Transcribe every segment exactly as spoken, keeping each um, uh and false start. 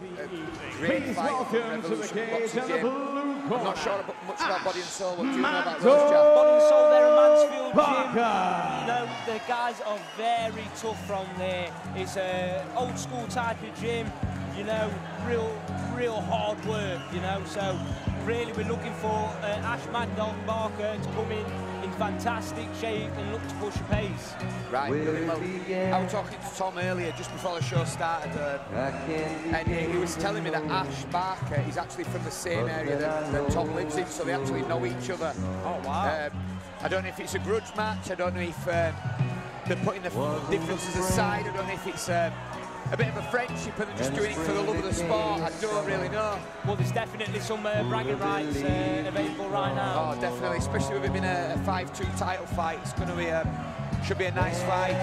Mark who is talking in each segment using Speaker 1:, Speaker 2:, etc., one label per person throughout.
Speaker 1: a great
Speaker 2: Please
Speaker 1: fight from
Speaker 2: welcome to the
Speaker 1: Revolution
Speaker 2: cage
Speaker 1: Boxing
Speaker 2: and the
Speaker 1: Gym.
Speaker 2: blue corner.
Speaker 1: I'm not sure about, much about Body and Soul. What do you know about
Speaker 2: Mad
Speaker 1: those, Jack?
Speaker 3: Body and Soul there at Mansfield Gym.
Speaker 2: Parker.
Speaker 3: You know, the guys are very tough from there. It's a old school type of gym, you know, real, real hard work, you know. So really we're looking for uh, Ash Mad Dog Barker to come in in fantastic shape and look to push a pace.
Speaker 1: Right, brilliant. Well, I was talking to Tom earlier, just before the show started, uh, and he, he was telling me that Ash Barker is actually from the same area that, that Tom lives in, so they actually know each other.
Speaker 3: Oh, wow.
Speaker 1: Um, I don't know if it's a grudge match, I don't know if um, they're putting the differences aside, I don't know if it's um, a bit of a friendship and they're just doing it for the love of the sport, I don't really know.
Speaker 3: Well, there's definitely some uh, bragging rights uh, available right now.
Speaker 1: Oh, definitely, especially with it being a five two title fight, it's going to be a, should be a nice fight.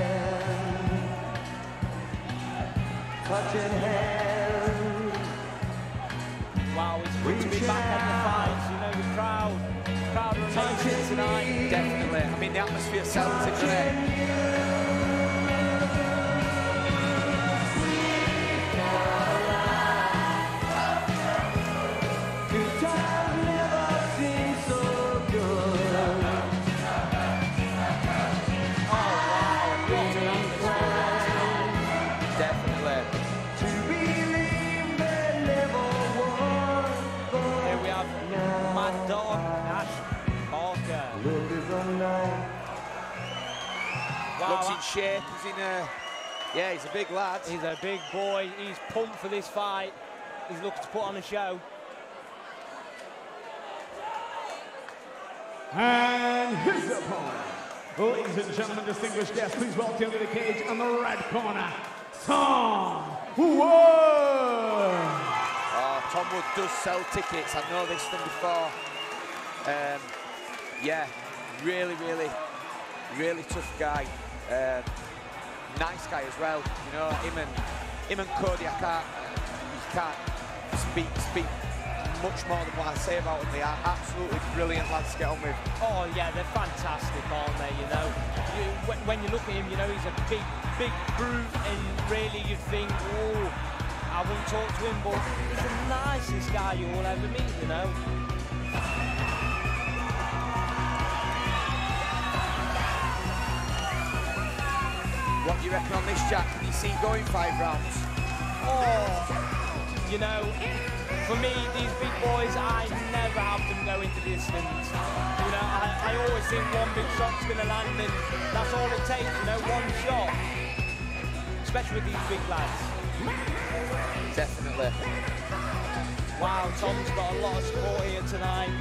Speaker 3: Wow, it's good to be back at the fights, you know, the crowd, the crowd are amazing tonight.
Speaker 1: Definitely, I mean the atmosphere sells it, doesn't it?
Speaker 3: Wow.
Speaker 1: Looks in shape, he's in a, yeah, he's a big lad.
Speaker 3: He's a big boy, he's pumped for this fight. He's looking to put on a show.
Speaker 2: And his opponent. Ladies and gentlemen, distinguished guests, please welcome to the cage on the red corner, Tom Wood.
Speaker 1: Oh, Tom Wood does sell tickets, I know this from before. Um, yeah, really, really, really tough guy. Um, nice guy as well, you know, him and him and Cody, I can't, you can't speak speak much more than what I say about them. They are absolutely brilliant lads to get on with.
Speaker 3: Oh yeah, they're fantastic, aren't they, you know? You, when, when you look at him, you know, he's a big, big brute, and really you think, oh, I wouldn't talk to him, but he's the nicest guy you'll ever meet, you know?
Speaker 1: What do you reckon on this, Jack? Can you see going five rounds?
Speaker 3: Oh, you know, for me, these big boys, I never have them go into distance. You know, I, I always think one big shot's going to land, and that's all it takes, you know, one shot. Especially with these big lads.
Speaker 1: Definitely.
Speaker 3: Wow, Tom's got a lot of support here tonight.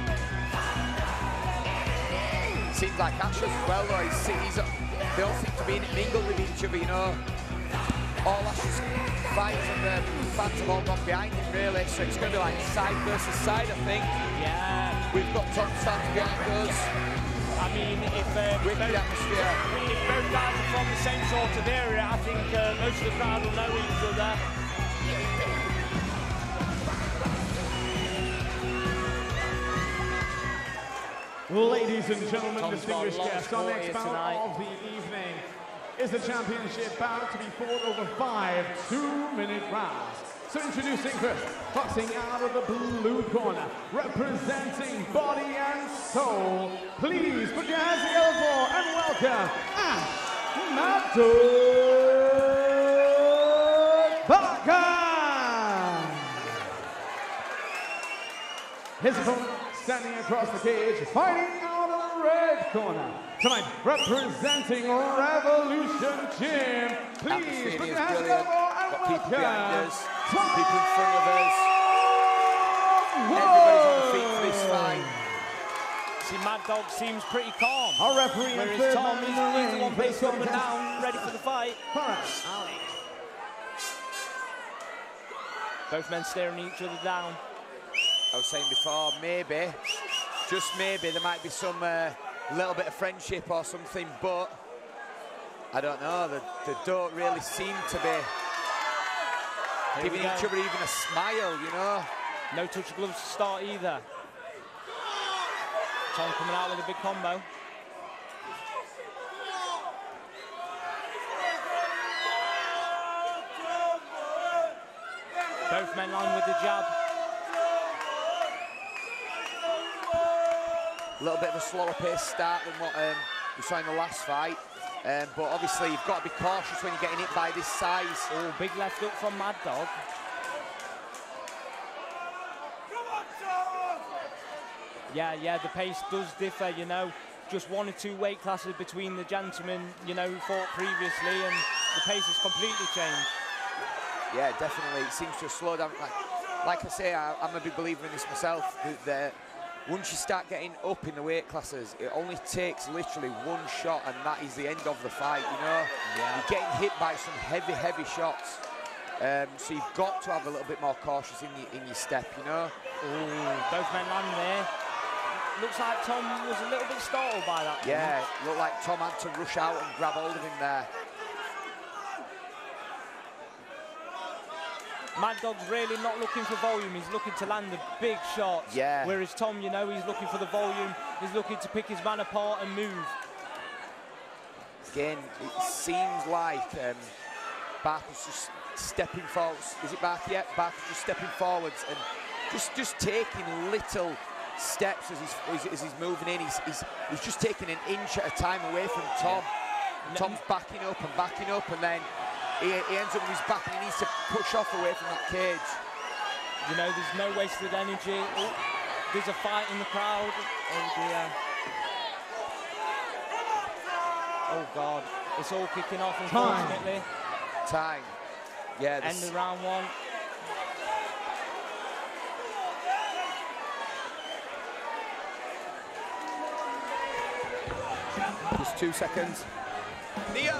Speaker 1: Seems like Ash as well, though. He's, he's, they all seem to be in it, mingled with each other, you know. All Ash's fighters and the fans have all gone behind him, really. So it's going to be like side versus side, I think.
Speaker 3: Yeah.
Speaker 1: We've got Tom standing behind us.
Speaker 3: I mean, if, uh,
Speaker 1: with the atmosphere.
Speaker 3: If both guys are from the same sort of area, I think uh, most of the crowd will know each other.
Speaker 2: Ladies and gentlemen,
Speaker 3: Tom's
Speaker 2: distinguished guests, our next bout
Speaker 3: tonight.
Speaker 2: of the evening is the championship bout to be fought over five two-minute rounds. So introducing first, boxing out of the blue corner, representing Body and Soul. Please put your hands together for and welcome Ash Mad Dog Barker. His opponent standing across the cage, fighting out of the red corner. Tonight, representing Revolution Gym. Please put your hands together and
Speaker 1: Got people behind
Speaker 2: welcome
Speaker 1: us, people in front of us. Everybody's on the feet for this fight.
Speaker 3: See, Mad Dog seems pretty calm.
Speaker 2: Our referee and
Speaker 3: Whereas
Speaker 2: third
Speaker 3: Tom
Speaker 2: man
Speaker 3: is
Speaker 2: in the
Speaker 3: he's the
Speaker 2: ring,
Speaker 3: one
Speaker 2: based
Speaker 3: facing
Speaker 2: on
Speaker 3: up and
Speaker 2: contest.
Speaker 3: down, ready for the fight.
Speaker 2: Alright.
Speaker 3: Both men staring each other down.
Speaker 1: I was saying before, maybe, just maybe, there might be some uh, little bit of friendship or something, but I don't know, they, they don't really seem to be
Speaker 3: Here
Speaker 1: giving each other even a smile, you know.
Speaker 3: No touch of gloves to start either. Tom coming out with a big combo. Both men on with the jab.
Speaker 1: A little bit of a slower pace start than what um, we saw in the last fight. Um, but obviously you've got to be cautious when you're getting hit by this size.
Speaker 3: Oh, big left hook from Mad Dog. Yeah, yeah, the pace does differ, you know. Just one or two weight classes between the gentlemen, you know, who fought previously, and the pace has completely changed.
Speaker 1: Yeah, definitely. It seems to have slowed down. Like, like I say, I, I'm a big believer in this myself. That, that once you start getting up in the weight classes, it only takes literally one shot, and that is the end of the fight, you know?
Speaker 3: Yeah.
Speaker 1: You're getting hit by some heavy, heavy shots. Um, so you've got to have a little bit more cautious in your, in your step, you know?
Speaker 3: Ooh, both men land there. Looks like Tom was a little bit startled by that.
Speaker 1: Yeah, it looked like Tom had to rush out and grab hold of him there.
Speaker 3: Mad Dog's really not looking for volume, he's looking to land the big shots.
Speaker 1: Yeah.
Speaker 3: Whereas Tom, you know, he's looking for the volume, he's looking to pick his man apart and move.
Speaker 1: Again, it seems like um, Barker's just stepping forward. Is it Barker? Yeah, Barker's just stepping forwards and just, just taking little steps as he's, as he's moving in. He's, he's, he's just taking an inch at a time away from Tom. Yeah. Tom's backing up and backing up, and then he, he ends up with his back and he needs to push off away from that cage.
Speaker 3: You know, there's no wasted energy. Oh, there's a fight in the crowd. Oh dear. Oh God, it's all kicking off, unfortunately.
Speaker 1: Time. Yeah.
Speaker 3: End of round one.
Speaker 1: Just two seconds. Neo.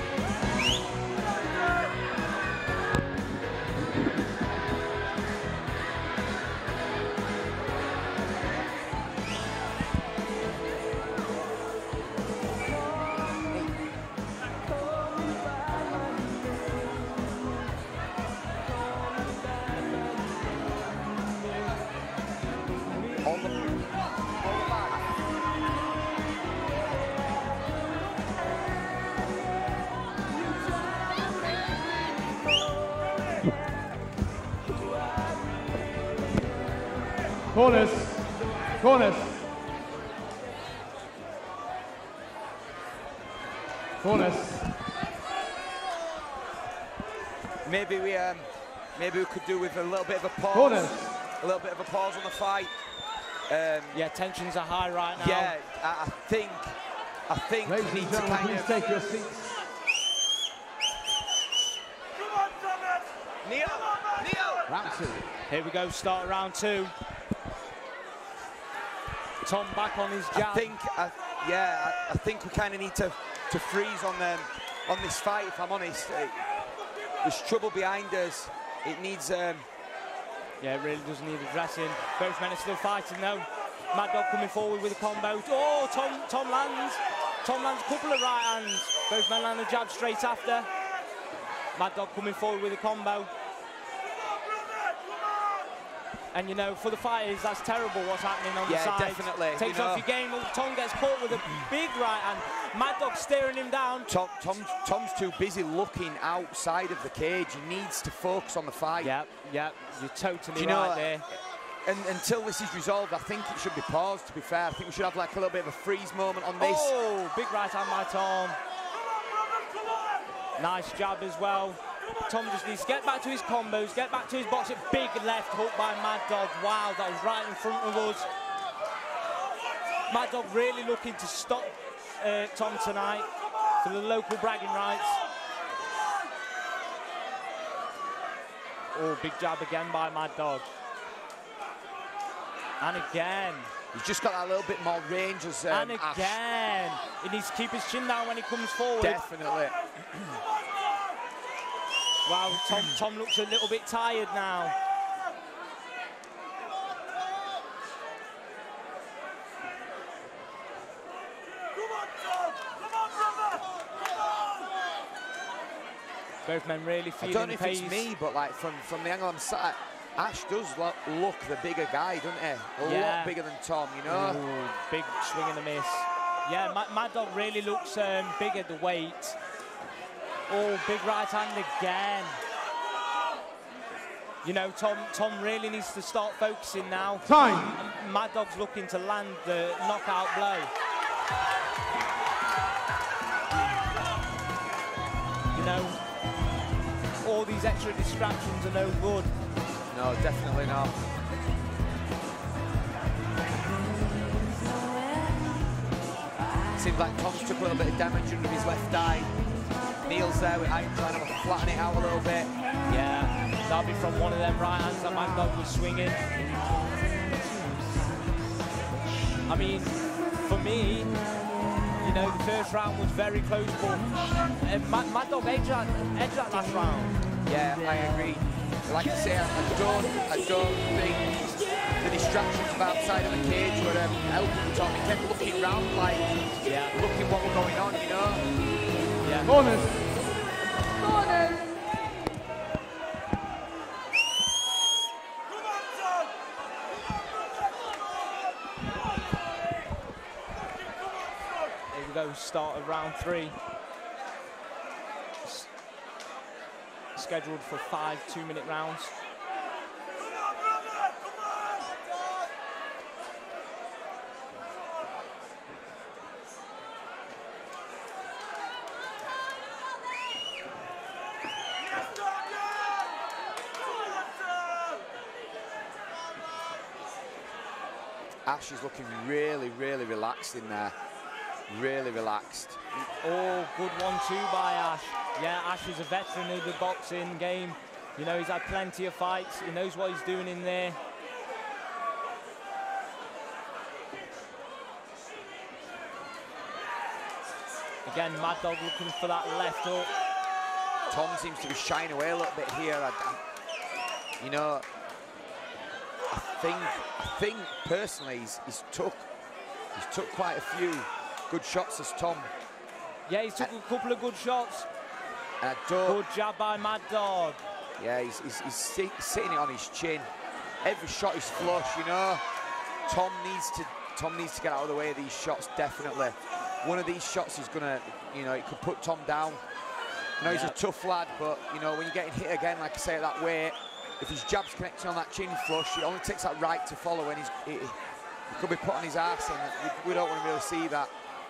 Speaker 2: Corners, corners, corners.
Speaker 1: Maybe we, um, maybe we could do with a little bit of a pause.
Speaker 2: Corners.
Speaker 1: A little bit of a pause on the fight. Um,
Speaker 3: yeah, tensions are high right now.
Speaker 1: Yeah, I, I think, I think
Speaker 2: Ladies
Speaker 1: we need
Speaker 2: and
Speaker 1: to
Speaker 2: gentlemen,
Speaker 1: kind
Speaker 2: please
Speaker 1: of
Speaker 2: take your seats.
Speaker 1: Neo, Neo.
Speaker 2: Round two.
Speaker 3: Here we go, start round two. Tom back on his jab.
Speaker 1: I think, I, yeah, I, I think we kind of need to to freeze on them on this fight. If I'm honest, it, there's trouble behind us. It needs. Um,
Speaker 3: yeah, it really does need addressing. Both men are still fighting though. Mad Dog coming forward with a combo. Oh, Tom, Tom lands. Tom lands a couple of right hands. Both men land a jab straight after. Mad Dog coming forward with a combo. And you know, for the fighters, that's terrible what's happening on
Speaker 1: yeah,
Speaker 3: the side.
Speaker 1: definitely.
Speaker 3: Takes
Speaker 1: you know,
Speaker 3: off your game. Tom gets caught with a big right hand. Mad Dog staring him down.
Speaker 1: Tom, Tom's, Tom's too busy looking outside of the cage. He needs to focus on the fight.
Speaker 3: Yep, yep, you're totally
Speaker 1: you
Speaker 3: right
Speaker 1: know,
Speaker 3: there.
Speaker 1: And until this is resolved, I think it should be paused, to be fair. I think we should have like a little bit of a freeze moment on this.
Speaker 3: Oh, big right hand by Tom. Nice jab as well. Tom just needs to get back to his combos, get back to his boxing. Big left hook by Mad Dog. Wow, that was right in front of us. Mad Dog really looking to stop uh, Tom tonight for the local bragging rights. Oh, big jab again by Mad Dog. And again.
Speaker 1: He's just got that little bit more range as um,
Speaker 3: And again.
Speaker 1: Ash.
Speaker 3: He needs to keep his chin down when he comes forward.
Speaker 1: Definitely.
Speaker 3: Wow, Tom, Tom looks a little bit tired now. Both men really feeling
Speaker 1: I don't know
Speaker 3: the
Speaker 1: if
Speaker 3: pace.
Speaker 1: it's me, but like from, from the angle I'm sat, Ash does look, look the bigger guy, doesn't he? A
Speaker 3: yeah.
Speaker 1: lot bigger than Tom, you know?
Speaker 3: Ooh, big swing and a miss. Yeah, Mad, Mad Dog really looks um, big at the weight. Oh, big right hand again. you know, Tom Tom really needs to start focusing now.
Speaker 2: Time.
Speaker 3: Mad Dog's looking to land the knockout blow. You know, all these extra distractions are no good.
Speaker 1: No, definitely not. Seems like Tom's took a little bit of damage under his left eye. Neil's there with Iron trying to flatten it out a little bit.
Speaker 3: Yeah, that'll be from one of them right hands that Mad Dog was swinging. I mean, for me, you know, the first round was very close, but uh, Mad, Mad Dog edged that, edged that last round.
Speaker 1: Yeah, I agree. Like I say, I don't, I don't think the distractions of outside of the cage were um, helping Tom. He kept looking round, like,
Speaker 3: yeah,
Speaker 1: looking what was going on, you know?
Speaker 3: Yeah.
Speaker 2: Bonus.
Speaker 4: Bonus.
Speaker 3: There we go, start of round three. S scheduled for five two-minute rounds.
Speaker 1: Ash is looking really, really relaxed in there. Really relaxed.
Speaker 3: Oh, good one two by Ash. Yeah, Ash is a veteran of the boxing game. You know, he's had plenty of fights. He knows what he's doing in there. Again, Mad Dog looking for that left hook.
Speaker 1: Tom seems to be shying away a little bit here. I, I, you know, I think, I think personally he's, he's took, he's took quite a few good shots as Tom.
Speaker 3: Yeah, he took
Speaker 1: and,
Speaker 3: a couple of good shots.
Speaker 1: And I don't,
Speaker 3: good jab by Mad Dog.
Speaker 1: Yeah, he's, he's, he's sit, sitting it on his chin. Every shot is flush, you know. Tom needs to, Tom needs to get out of the way of these shots, definitely. One of these shots is gonna, you know, it could put Tom down. I know yeah. he's a tough lad, but you know, when you're getting hit again, like I say, at that weight, if his jab's connecting on that chin flush, it only takes that right to follow, and he's, he, he could be put on his ass, and we, we don't want to really see that.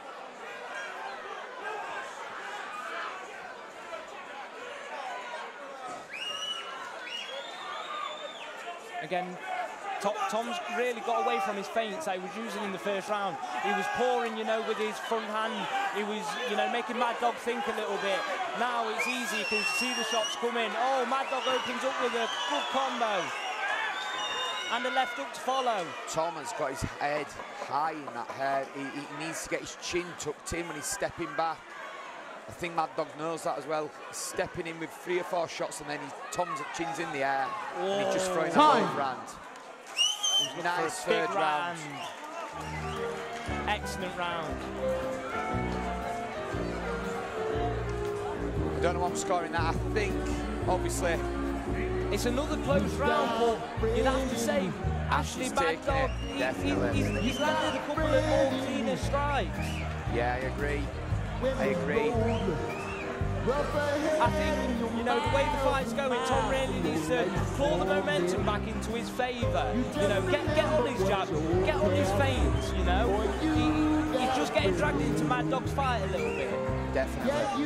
Speaker 3: Again, Tom, Tom's really got away from his feints that he was using in the first round. He was pouring, you know, with his front hand. He was, you know, making Mad Dog think a little bit. Now it's easy, you can see the shots coming. Oh, Mad Dog opens up with a good combo. And a left hook to follow.
Speaker 1: Tom has got his head high in that head. He, he needs to get his chin tucked in when he's stepping back. I think Mad Dog knows that as well. He's stepping in with three or four shots, and then he, Tom's chin's in the air. Whoa. And he's just throwing that overhand. Nice third round. round.
Speaker 3: Excellent round.
Speaker 1: I don't know what I'm scoring that. I think, obviously,
Speaker 3: it's another close round, but you'd have to say Ashley Mad Dog, he, he, he's, he's landed a couple of more cleaner strikes.
Speaker 1: Yeah, I agree. I agree.
Speaker 3: I think, you know, the way the fight's going, Tom really needs to claw the momentum back into his favour. You know, get get on his jab, get on his feints, you know. He, he's just getting dragged into Mad Dog's fight a little bit.
Speaker 1: Definitely.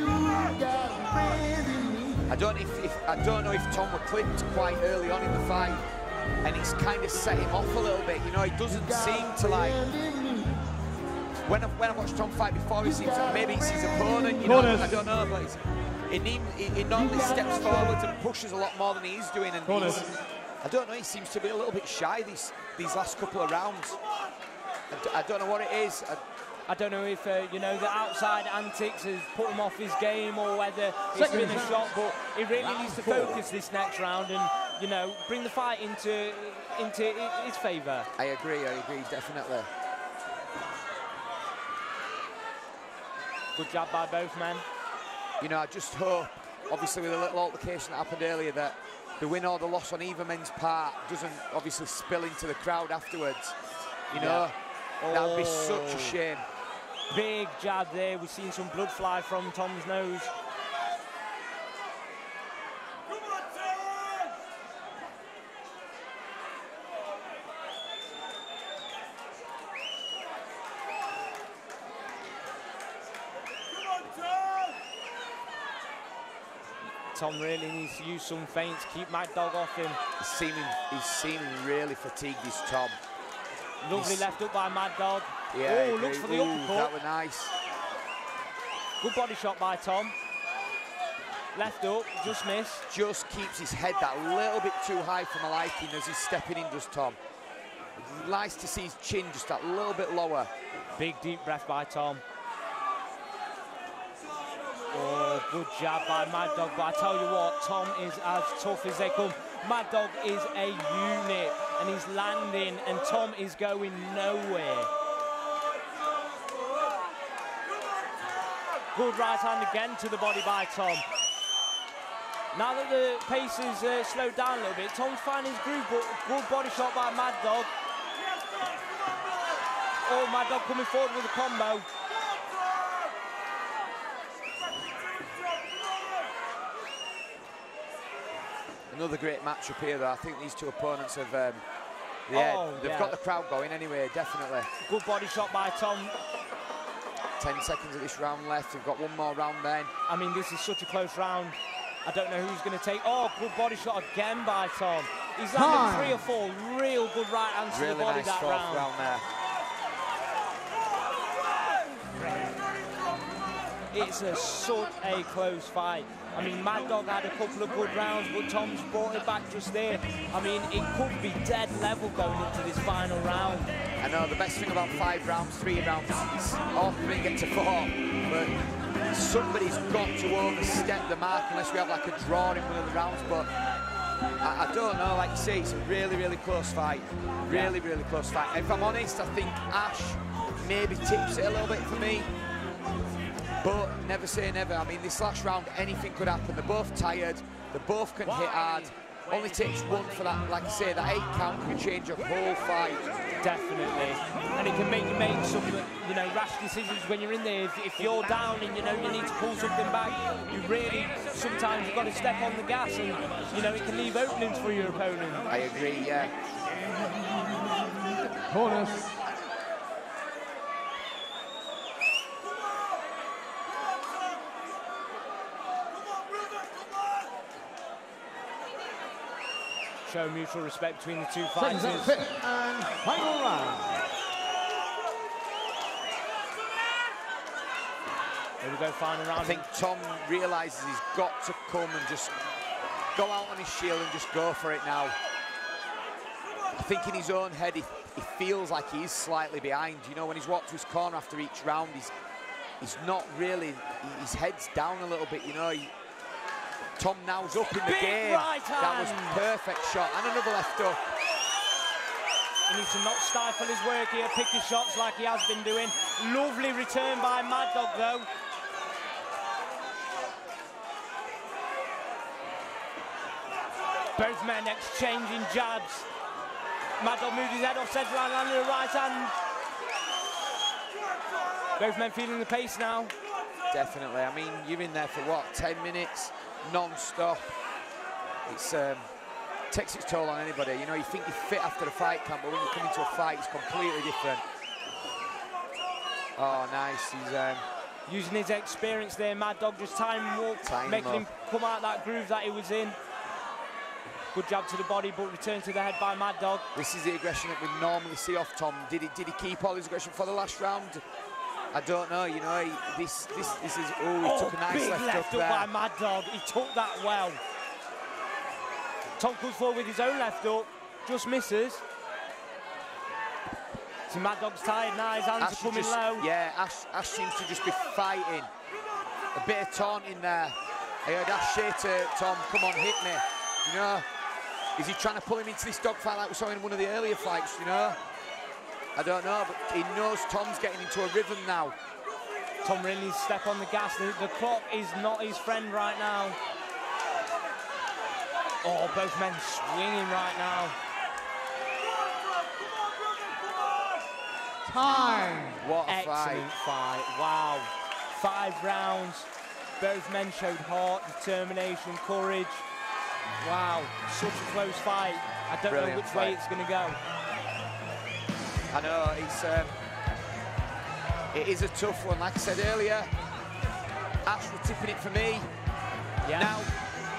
Speaker 1: I don't know if, if I don't know if Tom were clipped quite early on in the fight, and it's kind of set him off a little bit. You know, he doesn't seem to like. When I, when I watched Tom fight before, he seems like maybe it's his opponent, you know, I don't know, but it's, it, need, it, it normally steps forward and pushes a lot more than he is doing, and he's, I don't know, he seems to be a little bit shy these these last couple of rounds. I, d I don't know what it is. I,
Speaker 3: I don't know if, uh, you know, the outside antics has put him off his game or whether it's been a shot, but he really needs to focus this next round and, you know, bring the fight into, into his favour.
Speaker 1: I agree, I agree, definitely.
Speaker 3: Good job by both men.
Speaker 1: You know, I just hope, obviously with a little altercation that happened earlier, that the win or the loss on either men's part doesn't obviously spill into the crowd afterwards. You know, yeah. oh. that would be such a shame.
Speaker 3: Big jab there. We've seen some blood fly from Tom's nose. Tom really needs to use some feints, keep Mad Dog off him.
Speaker 1: He's seeming, he's seeming really fatigued, this Tom.
Speaker 3: Lovely he's... left up by Mad Dog.
Speaker 1: Yeah,
Speaker 3: oh, looks for the
Speaker 1: Ooh,
Speaker 3: uppercut.
Speaker 1: that was nice.
Speaker 3: Good body shot by Tom. Left up, just missed.
Speaker 1: Just keeps his head that little bit too high for my liking as he's stepping in, does Tom. Nice to see his chin just that little bit lower.
Speaker 3: Big deep breath by Tom. Oh, good jab by Mad Dog, but I tell you what, Tom is as tough as they come. Mad Dog is a unit, and he's landing, and Tom is going nowhere. Good right hand again to the body by Tom. Now that the pace is uh, slowed down a little bit, Tom's finding his groove, but good body shot by Mad Dog. Oh, Mad Dog coming forward with a combo.
Speaker 1: Another great matchup here, though. I think these two opponents have, um, yeah,
Speaker 3: oh,
Speaker 1: they've
Speaker 3: yeah.
Speaker 1: got the crowd going anyway, definitely.
Speaker 3: Good body shot by Tom.
Speaker 1: Ten seconds of this round left. We've got one more round then.
Speaker 3: I mean, this is such a close round. I don't know who's going to take. Oh, good body shot again by Tom. He's landed three or four real good right hands
Speaker 1: really
Speaker 3: to the body
Speaker 1: nice
Speaker 3: that
Speaker 1: fourth
Speaker 3: round.
Speaker 1: round there.
Speaker 3: It's a, such a close fight. I mean, Mad Dog had a couple of good rounds, but Tom's brought it back just there. I mean, it could be dead level going into this final round.
Speaker 1: I know the best thing about five rounds, three rounds, is all three get to four, but somebody's got to overstep the mark unless we have like a draw in one of the rounds. But I, I don't know, like you say, it's a really, really close fight. Really, really close fight. If I'm honest, I think Ash maybe tips it a little bit for me. But never say never. I mean, this last round, anything could happen. They're both tired. They both can hit hard. Only takes one for that, like I say, that eight count can change a whole fight.
Speaker 3: Definitely. And it can make you make some, you know, rash decisions when you're in there. If, if you're down and, you know, you need to pull something back, you really, sometimes you've got to step on the gas and, you know, it can leave openings for your opponent.
Speaker 1: I agree, yeah.
Speaker 2: Corners.
Speaker 3: Show mutual respect between the two fighters.
Speaker 2: And final round.
Speaker 3: Here we go, final round.
Speaker 1: I think Tom realises he's got to come and just go out on his shield and just go for it now. I think in his own head, he, he feels like he is slightly behind. You know, when he's walked to his corner after each round, he's he's not really, his head's down a little bit, you know. He, Tom now's up in the
Speaker 3: Big
Speaker 1: game.
Speaker 3: Right
Speaker 1: that was perfect shot. And another left up.
Speaker 3: He needs to not stifle his work here, pick his shots like he has been doing. Lovely return by Mad Dog, though. Both men exchanging jabs. Mad Dog moved his head off centre line, landing a right hand. Both men feeling the pace now.
Speaker 1: Definitely. I mean, you're in there for what, ten minutes? Non-stop. It's um, takes its toll on anybody. You know, you think you're fit after the fight camp, but when you come into a fight, it's completely different. Oh, nice. He's um,
Speaker 3: using his experience there. Mad Dog just time walk,
Speaker 1: Time
Speaker 3: making
Speaker 1: him
Speaker 3: him come out that groove that he was in. Good jab to the body, but return to the head by Mad Dog.
Speaker 1: This is the aggression that we normally see off Tom. Did he did he keep all his aggression for the last round? I don't know, you know, he, this, this, this is, oh, he
Speaker 3: oh,
Speaker 1: took a nice
Speaker 3: big
Speaker 1: left,
Speaker 3: left
Speaker 1: up
Speaker 3: up
Speaker 1: there.
Speaker 3: by Mad Dog. He took that well. Tom comes forward with his own left up, just misses. See, Mad Dog's tired now, his hands
Speaker 1: Ash
Speaker 3: are coming
Speaker 1: just,
Speaker 3: low.
Speaker 1: Yeah, Ash, Ash seems to just be fighting. A bit of taunting there. I heard Ash say to Tom, come on, hit me. You know, is he trying to pull him into this dogfight like we saw in one of the earlier fights, you know? I don't know, but he knows Tom's getting into a rhythm now.
Speaker 3: Tom really needs to step on the gas. The, the clock is not his friend right now. Oh, both men swinging right now.
Speaker 2: Time.
Speaker 1: What a
Speaker 3: Excellent
Speaker 1: fight.
Speaker 3: fight. Wow. Five rounds. Both men showed heart, determination, courage. Wow. Such a close fight. I don't
Speaker 1: Brilliant
Speaker 3: know which
Speaker 1: fight.
Speaker 3: way it's going to go.
Speaker 1: I know, it's, um, it is a tough one. Like I said earlier, Ash was tipping it for me.
Speaker 3: Yeah.
Speaker 1: Now,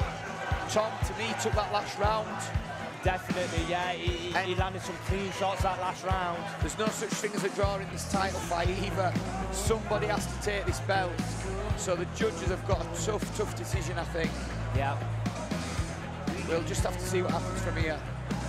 Speaker 1: Tom, to me, took that last round.
Speaker 3: Definitely, yeah. He, he landed some clean shots that last round.
Speaker 1: There's no such thing as a draw in this title fight either. Somebody has to take this belt. So the judges have got a tough, tough decision, I think.
Speaker 3: Yeah.
Speaker 1: We'll just have to see what happens from here.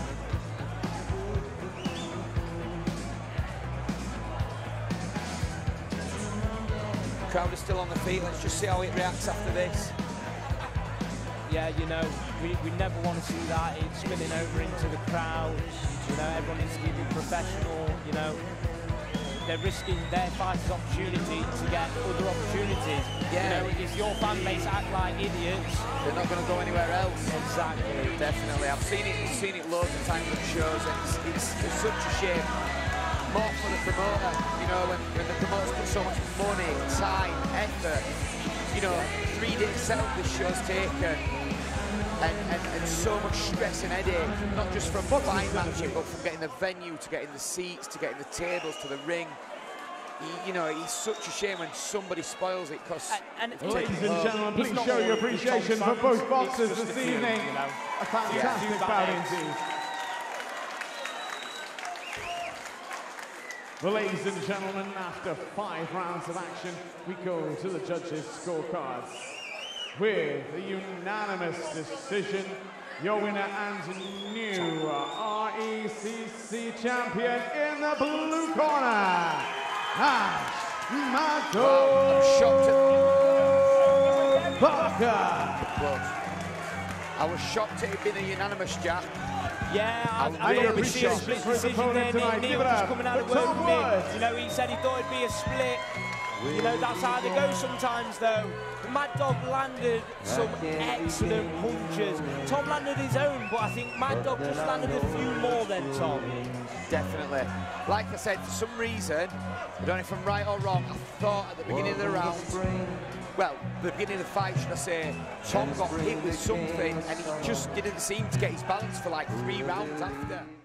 Speaker 1: Crowd is still on the feet. Let's just see how it reacts after this.
Speaker 3: Yeah, you know, we, we never want to see that. It's spilling over into the crowd. You know, everyone needs to keep it professional. You know, they're risking their fighters' opportunity to get other opportunities.
Speaker 1: Yeah.
Speaker 3: You know, if your fan base act like idiots,
Speaker 1: they're not going to go anywhere else.
Speaker 3: Exactly.
Speaker 1: Definitely. I've seen it. I've seen it loads of times on shows, and it's, it's, it's such a shame. More for the promoter, you know, when, when the promoters put so much money, time, effort, you know, three days setup this show's taken, and, and, and so much stress and headache, not just from fight matching, but from getting the venue, to getting the seats, to getting the tables, to the ring. He, you know, it's such a shame when somebody spoils it, because...
Speaker 3: And, and
Speaker 2: ladies and gentlemen, please show your appreciation for both boxers this evening.
Speaker 3: You know,
Speaker 2: a fantastic
Speaker 3: yeah.
Speaker 2: bout indeed. Well, ladies and gentlemen, after five rounds of action, we go to the judges' scorecards. With a unanimous decision, your winner and new R E C C champion in the blue corner, Ash
Speaker 1: Wow, I'm shocked at
Speaker 2: Barker.
Speaker 1: I was shocked at it being a unanimous, Jack.
Speaker 3: Yeah, I,
Speaker 1: I
Speaker 3: I
Speaker 1: really
Speaker 3: thought we'd see a
Speaker 1: shocked.
Speaker 3: split
Speaker 2: For his
Speaker 3: decision
Speaker 2: opponent
Speaker 3: there.
Speaker 2: tonight,
Speaker 3: Neil
Speaker 2: give it
Speaker 3: just
Speaker 2: up
Speaker 3: coming out of
Speaker 2: for
Speaker 3: work
Speaker 2: Tom
Speaker 3: with me.
Speaker 2: Woods.
Speaker 3: You know, he said he thought it'd be a split. You know, that's how they go sometimes, though. Mad Dog landed some excellent punches. Tom landed his own, but I think Mad Dog just landed a few more than Tom.
Speaker 1: Definitely. Like I said, for some reason, I don't know if I'm right or wrong, I thought at the beginning of the round, well, the beginning of the fight, should I say, Tom got hit with something and he just didn't seem to get his balance for like three rounds after.